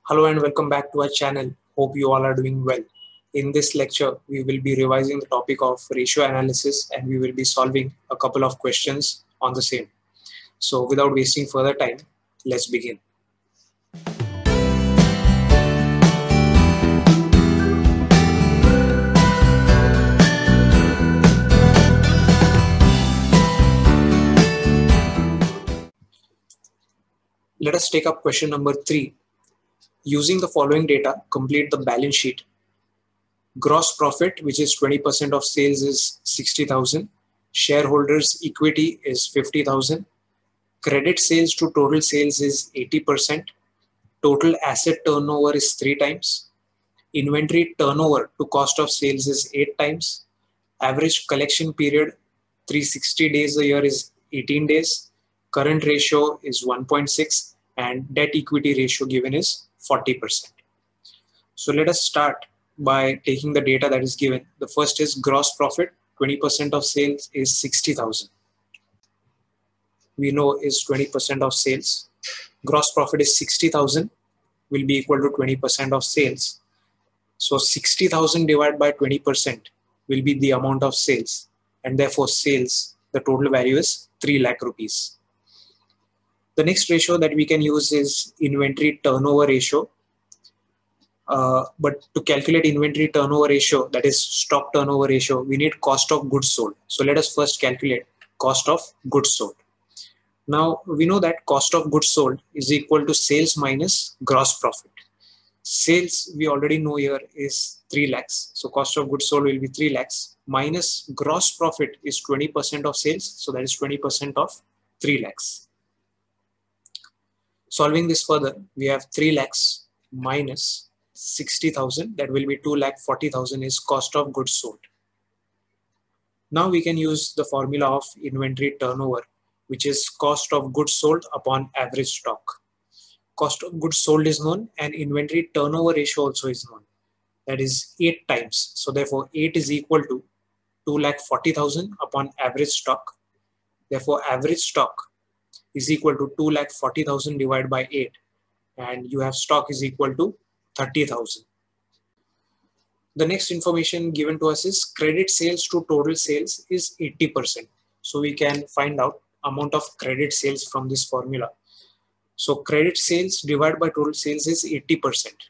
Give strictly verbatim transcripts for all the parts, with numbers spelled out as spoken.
Hello and welcome back to our channel. Hope you all are doing well. In this lecture, we will be revising the topic of ratio analysis and we will be solving a couple of questions on the same. So without wasting further time, let's begin. Let us take up question number three. Using the following data, complete the balance sheet. Gross profit, which is twenty percent of sales, is sixty thousand. Shareholders' equity is fifty thousand. Credit sales to total sales is eighty percent. Total asset turnover is three times. Inventory turnover to cost of sales is eight times. Average collection period three hundred sixty days a year is eighteen days. Current ratio is one point six and debt equity ratio given is forty percent. So let us start by taking the data that is given. The first is gross profit. twenty percent of sales is sixty thousand. We know is twenty percent of sales. Gross profit is sixty thousand will be equal to twenty percent of sales. So sixty thousand divided by twenty percent will be the amount of sales, and therefore sales, the total value is three lakh rupees. The next ratio that we can use is inventory turnover ratio. Uh, but to calculate inventory turnover ratio, that is stock turnover ratio, we need cost of goods sold. So let us first calculate cost of goods sold. Now we know that cost of goods sold is equal to sales minus gross profit. Sales we already know here is three lakhs. So cost of goods sold will be three lakhs minus gross profit is twenty percent of sales. So that is twenty percent of three lakhs. Solving this further, we have three lakhs minus sixty thousand, that will be two lakh forty thousand is cost of goods sold. Now we can use the formula of inventory turnover, which is cost of goods sold upon average stock. Cost of goods sold is known and inventory turnover ratio also is known. That is eight times. So therefore eight is equal to two lakh forty thousand upon average stock. Therefore average stock is equal to two lakh forty thousand divided by eight, and you have stock is equal to thirty thousand. The next information given to us is credit sales to total sales is eighty percent. So we can find out amount of credit sales from this formula. So credit sales divided by total sales is eighty percent.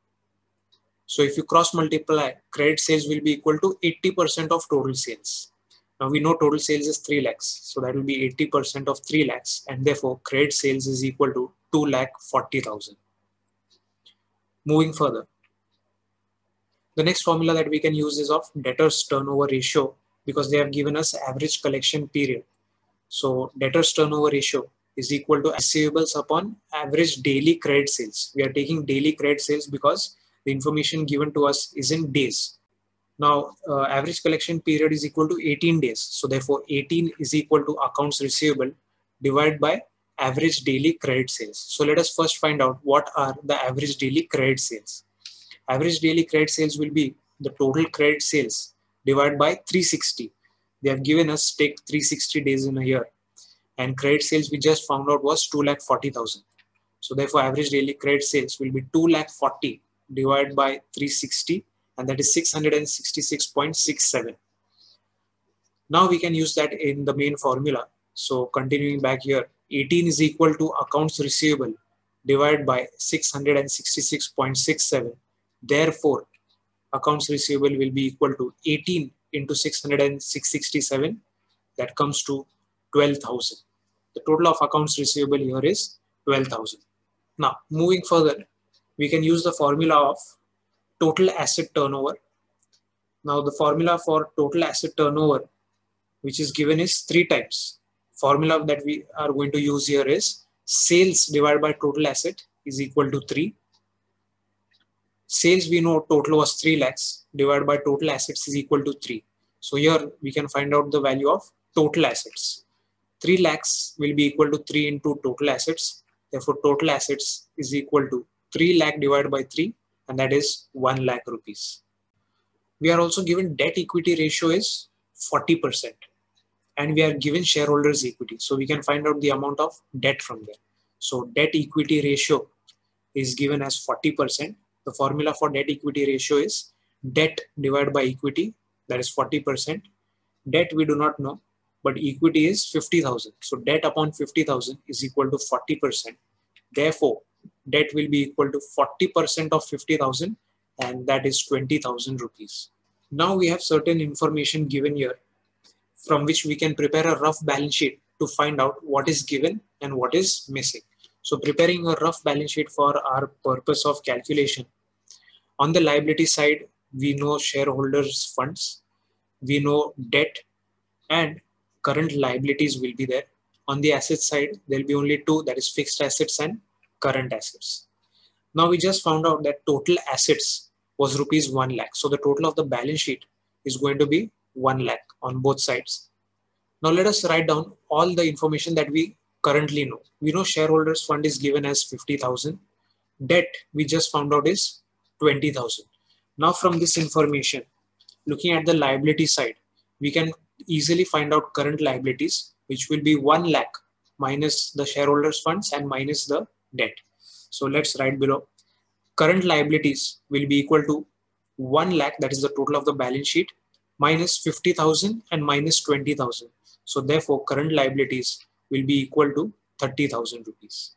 So if you cross multiply, credit sales will be equal to eighty percent of total sales. Now we know total sales is three lakhs. So that will be eighty percent of three lakhs, and therefore credit sales is equal to two lakh forty thousand. Moving further, the next formula that we can use is of debtors turnover ratio, because they have given us average collection period. So debtors turnover ratio is equal to receivables upon average daily credit sales. We are taking daily credit sales because the information given to us is in days. Now uh, average collection period is equal to eighteen days. So therefore eighteen is equal to accounts receivable divided by average daily credit sales. So let us first find out what are the average daily credit sales. Average daily credit sales will be the total credit sales divided by three hundred sixty. They have given us take three hundred sixty days in a year, and credit sales we just found out was two lakh forty thousand. So therefore average daily credit sales will be two lakh forty divided by three hundred sixty, and that is six hundred sixty-six point six seven. Now we can use that in the main formula. So continuing back here, eighteen is equal to accounts receivable divided by six hundred sixty-six point six seven. Therefore, accounts receivable will be equal to eighteen into six hundred sixty-seven. That comes to twelve thousand. The total of accounts receivable here is twelve thousand. Now, moving further, we can use the formula of total asset turnover. Now, the formula for total asset turnover, which is given, is three times. Formula that we are going to use here is sales divided by total asset is equal to three. Sales we know total was three lakhs divided by total assets is equal to three. So here we can find out the value of total assets. three lakhs will be equal to three into total assets. Therefore total assets is equal to three lakh divided by three, and that is one lakh rupees. We are also given debt equity ratio is forty percent. And we are given shareholders equity. So we can find out the amount of debt from there. So debt equity ratio is given as forty percent. The formula for debt equity ratio is debt divided by equity, that is forty percent. Debt we do not know, but equity is fifty thousand. So debt upon fifty thousand is equal to forty percent. Therefore, debt will be equal to forty percent of fifty thousand, and that is twenty thousand rupees. Now we have certain information given here from which we can prepare a rough balance sheet to find out what is given and what is missing. So preparing a rough balance sheet for our purpose of calculation. On the liability side, we know shareholders' funds, we know debt, and current liabilities will be there. On the asset side, there will be only two, that is fixed assets and current assets. Now we just found out that total assets was rupees one lakh. So the total of the balance sheet is going to be one lakh on both sides. Now let us write down all the information that we currently know. We know shareholders fund is given as fifty thousand. Debt we just found out is twenty thousand. Now from this information, looking at the liability side, we can easily find out current liabilities, which will be one lakh minus the shareholders funds and minus the debt. So let's write below. Current liabilities will be equal to one lakh, that is the total of the balance sheet, minus fifty thousand and minus twenty thousand. So therefore current liabilities will be equal to thirty thousand rupees.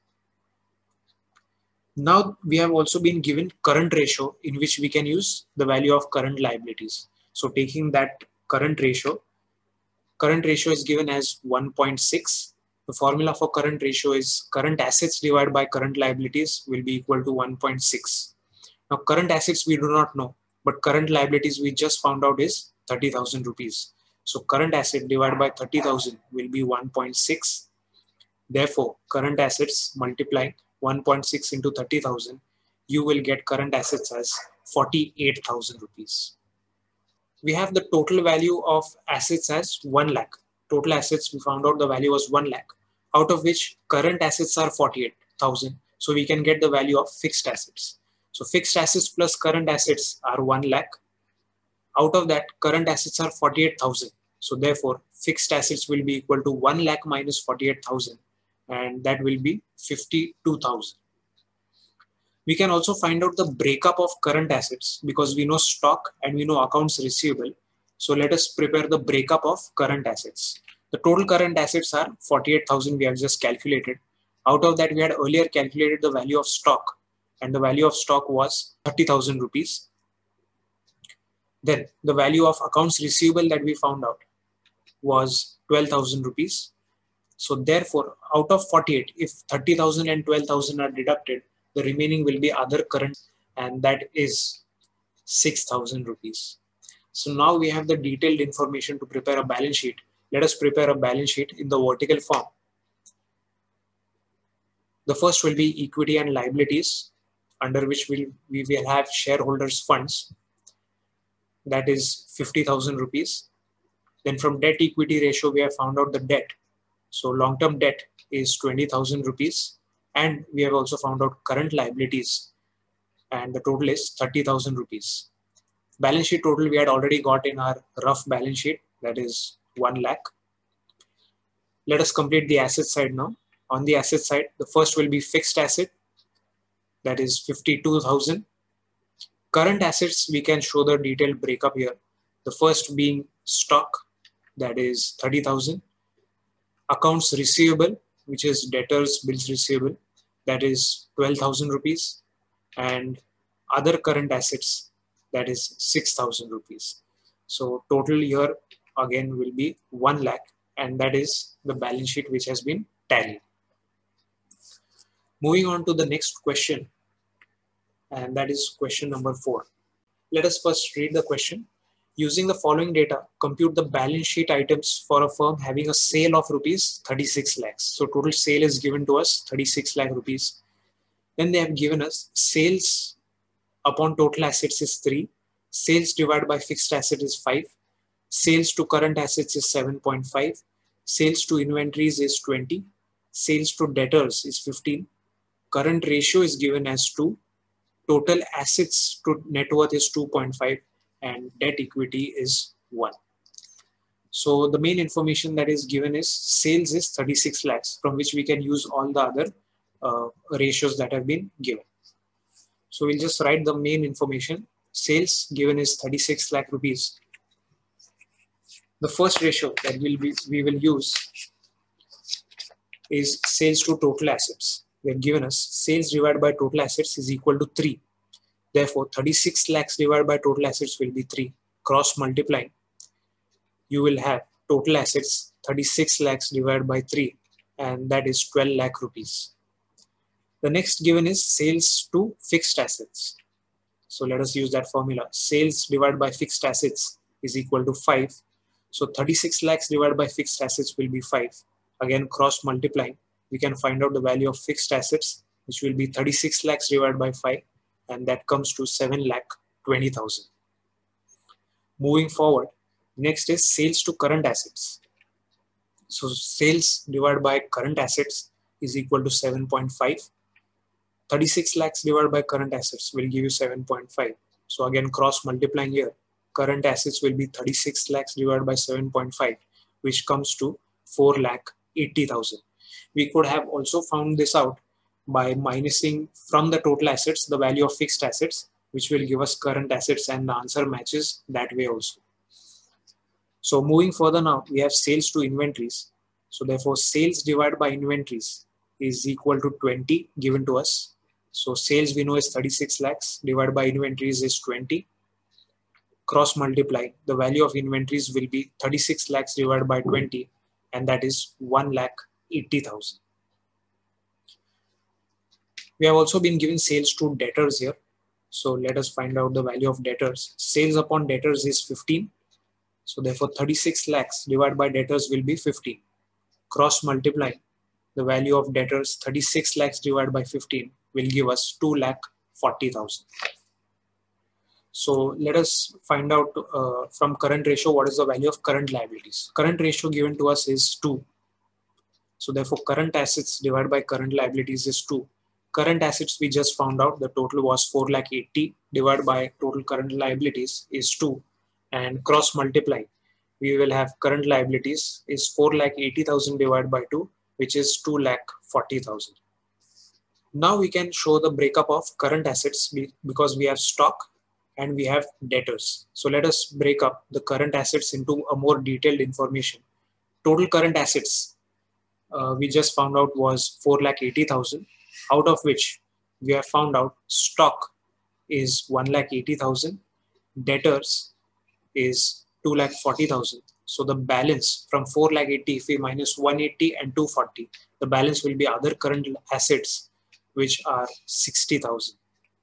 Now we have also been given current ratio in which we can use the value of current liabilities. So taking that current ratio, current ratio is given as one point six. The formula for current ratio is current assets divided by current liabilities will be equal to one point six. Now current assets we do not know, but current liabilities we just found out is thirty thousand rupees. So current asset divided by thirty thousand will be one point six. Therefore, current assets multiply one point six into thirty thousand, you will get current assets as forty-eight thousand rupees. We have the total value of assets as one lakh. Total assets, we found out the value was one lakh, out of which current assets are forty-eight thousand. So we can get the value of fixed assets. So fixed assets plus current assets are one lakh. Out of that, current assets are forty-eight thousand. So therefore, fixed assets will be equal to one lakh minus forty-eight thousand, and that will be fifty-two thousand. We can also find out the breakup of current assets because we know stock and we know accounts receivable. So let us prepare the breakup of current assets. The total current assets are forty-eight thousand we have just calculated. Out of that, we had earlier calculated the value of stock, and the value of stock was thirty thousand rupees. Then the value of accounts receivable that we found out was twelve thousand rupees. So therefore, out of forty-eight, if thirty thousand and twelve thousand are deducted, the remaining will be other current, and that is six thousand rupees. So now we have the detailed information to prepare a balance sheet. Let us prepare a balance sheet in the vertical form. The first will be equity and liabilities, under which we'll, we will have shareholders funds, that is fifty thousand rupees. Then from debt equity ratio, we have found out the debt. So long-term debt is twenty thousand rupees. And we have also found out current liabilities, and the total is thirty thousand rupees. Balance sheet total we had already got in our rough balance sheet, that is one lakh. Let us complete the asset side now. On the asset side, the first will be fixed asset, that is fifty-two thousand. Current assets, we can show the detailed breakup here. The first being stock, that is thirty thousand. Accounts receivable, which is debtors, bills receivable, that is twelve thousand rupees. And other current assets, that is six thousand rupees. So total here again will be one lakh, and that is the balance sheet which has been tallied. Moving on to the next question, and that is question number four. Let us first read the question. Using the following data, compute the balance sheet items for a firm having a sale of rupees thirty-six lakhs. So total sale is given to us thirty-six lakh rupees. Then they have given us sales upon total assets is three. Sales divided by fixed asset is five. Sales to current assets is seven point five. Sales to inventories is twenty. Sales to debtors is fifteen. Current ratio is given as two. Total assets to net worth is two point five. And debt equity is one. So the main information that is given is sales is thirty-six lakhs, from which we can use all the other uh, ratios that have been given. So we'll just write the main information. Sales given is thirty-six lakh rupees. The first ratio that we'll be, we will use is sales to total assets. They have given us sales divided by total assets is equal to three. Therefore, thirty-six lakhs divided by total assets will be three. Cross multiplying, you will have total assets thirty-six lakhs divided by three, and that is twelve lakh rupees. The next given is sales to fixed assets. So let us use that formula. Sales divided by fixed assets is equal to five. So thirty-six lakhs divided by fixed assets will be five. Again, cross multiplying, we can find out the value of fixed assets, which will be thirty-six lakhs divided by five, and that comes to seven lakh twenty thousand. Moving forward, next is sales to current assets. So sales divided by current assets is equal to seven point five. thirty-six lakhs divided by current assets will give you seven point five. So again, cross multiplying here, current assets will be thirty-six lakhs divided by seven point five, which comes to four lakh eighty thousand. We could have also found this out by minusing from the total assets the value of fixed assets, which will give us current assets, and the answer matches that way also. So moving further now, we have sales to inventories. So therefore, sales divided by inventories is equal to twenty given to us. So sales we know is thirty-six lakhs divided by inventories is twenty. Cross multiply, the value of inventories will be thirty-six lakhs divided by twenty, and that is one lakh eighty thousand. We have also been given sales to debtors here. So let us find out the value of debtors. Sales upon debtors is fifteen. So therefore thirty-six lakhs divided by debtors will be fifteen. Cross multiply, the value of debtors thirty-six lakhs divided by fifteen will give us two lakh forty thousand. So let us find out uh, from current ratio what is the value of current liabilities. Current ratio given to us is two. So therefore current assets divided by current liabilities is two. Current assets we just found out the total was four lakh eighty divided by total current liabilities is two, and cross multiply we will have current liabilities is four lakh eighty thousand divided by two, which is two lakh forty thousand. Now we can show the breakup of current assets because we have stock and we have debtors. So let us break up the current assets into a more detailed information. Total current assets uh, we just found out was four lakh eighty thousand, out of which we have found out stock is one lakh eighty thousand, debtors is two lakh forty thousand. So the balance from four lakh eighty, if we minus one eighty and two forty, the balance will be other current assets, which are sixty thousand.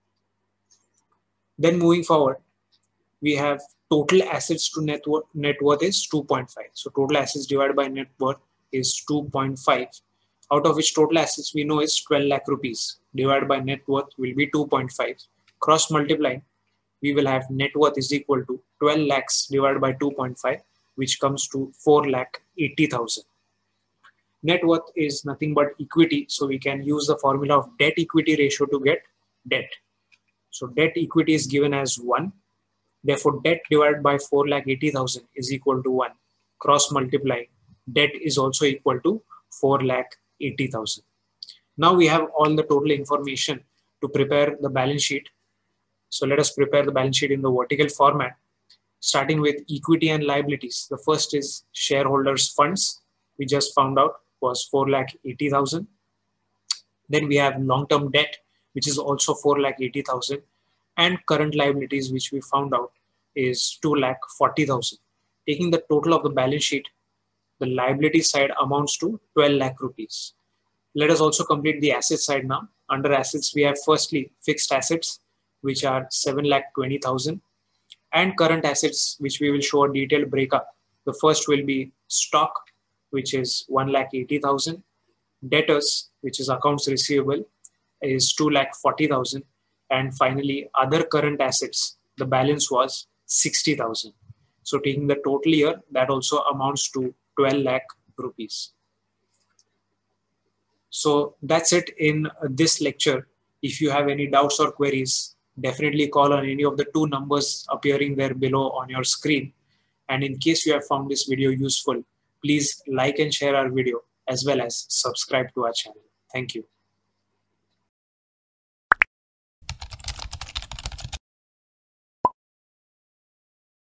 Then moving forward, we have total assets to net worth, net worth is two point five. So total assets divided by net worth is two point five, out of which total assets we know is twelve lakh rupees divided by net worth will be two point five. Cross multiplying, we will have net worth is equal to twelve lakhs divided by two point five, which comes to four lakh eighty thousand. Net worth is nothing but equity, so we can use the formula of debt equity ratio to get debt. So debt equity is given as one. Therefore, debt divided by four lakh eighty thousand is equal to one. Cross multiply, debt is also equal to four lakh eighty thousand. Now we have all the total information to prepare the balance sheet. So let us prepare the balance sheet in the vertical format, starting with equity and liabilities. The first is shareholders' funds. We just found out was four lakh eighty thousand. Then we have long-term debt, which is also four lakh eighty thousand, and current liabilities, which we found out is two lakh forty thousand. Taking the total of the balance sheet, the liability side amounts to twelve lakh rupees. Let us also complete the asset side now. Under assets, we have firstly fixed assets, which are seven lakh twenty thousand, and current assets, which we will show a detailed breakup. The first will be stock, which is one lakh eighty thousand. Debtors, which is accounts receivable, is two lakh forty thousand. And finally, other current assets, the balance was sixty thousand. So taking the total here, that also amounts to twelve lakh rupees. So that's it in this lecture. If you have any doubts or queries, definitely call on any of the two numbers appearing there below on your screen. And in case you have found this video useful, please like and share our video as well as subscribe to our channel. Thank you.